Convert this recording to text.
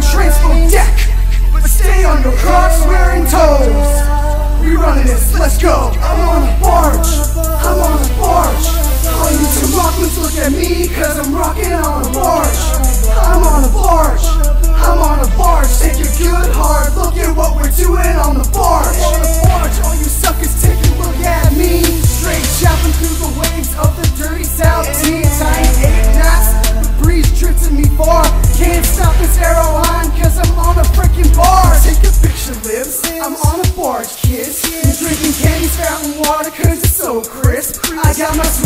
transpo deck, but stay on your Crocs wearing toes. We running this, let's go. I'm on a barge, I'm on a barge. All you Tamakwans look at me, cause I'm rocking on a barge. I'm on a barge, I'm on a barge. Take a good hard look at what we're doing on the barge. On the barge, all you suckers take a look at me. Straight chopping through the waves of the dirty South Sea. Tight 8 knots, the breeze drifting me far. Can't stop this arrow line, cause I'm on a freaking barge. Take a picture, Libs, I'm on a barge, kids. I'm drinking candy fountain water cause it's so crisp. I got my